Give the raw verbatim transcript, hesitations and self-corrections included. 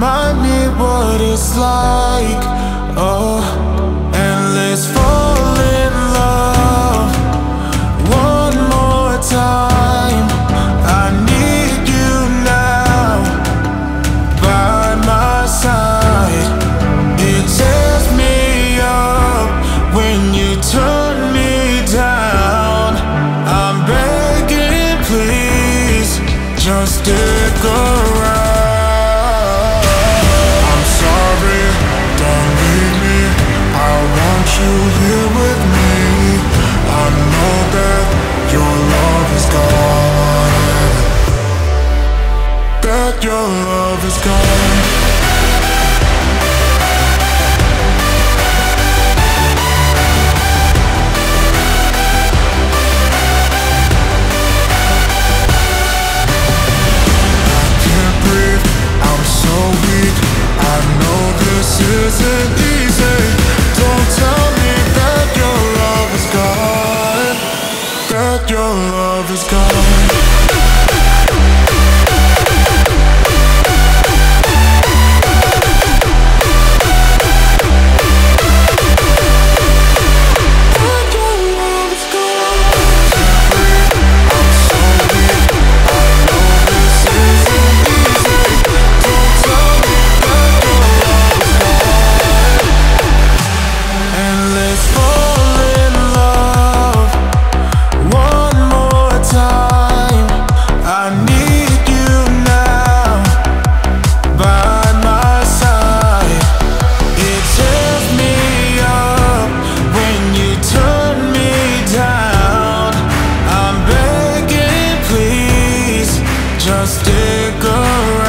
Remind me what it's like, oh, and let's fall in love one more time. I need you now by my side. It tears me up when you turn me down. I'm begging, please, just stick around. You here with me. I know that your love is gone, that your love is gone. I can't breathe, I'm so weak. I know this isn't easy. Don't tell me that your love is gone, that your love is gone. Just stick around.